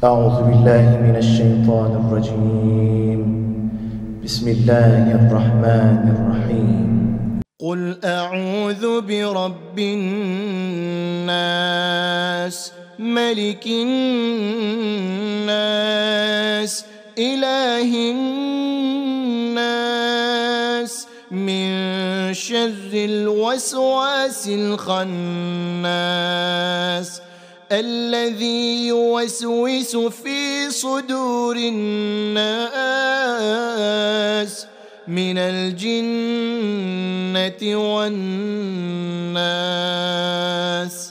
أعوذ بالله من الشيطان الرجيم. بسم الله الرحمن الرحيم. قل أعوذ برب الناس ملك الناس إله الناس من شر الوسواس الخناس الذي يوسوس في صدور الناس من الجنة والناس.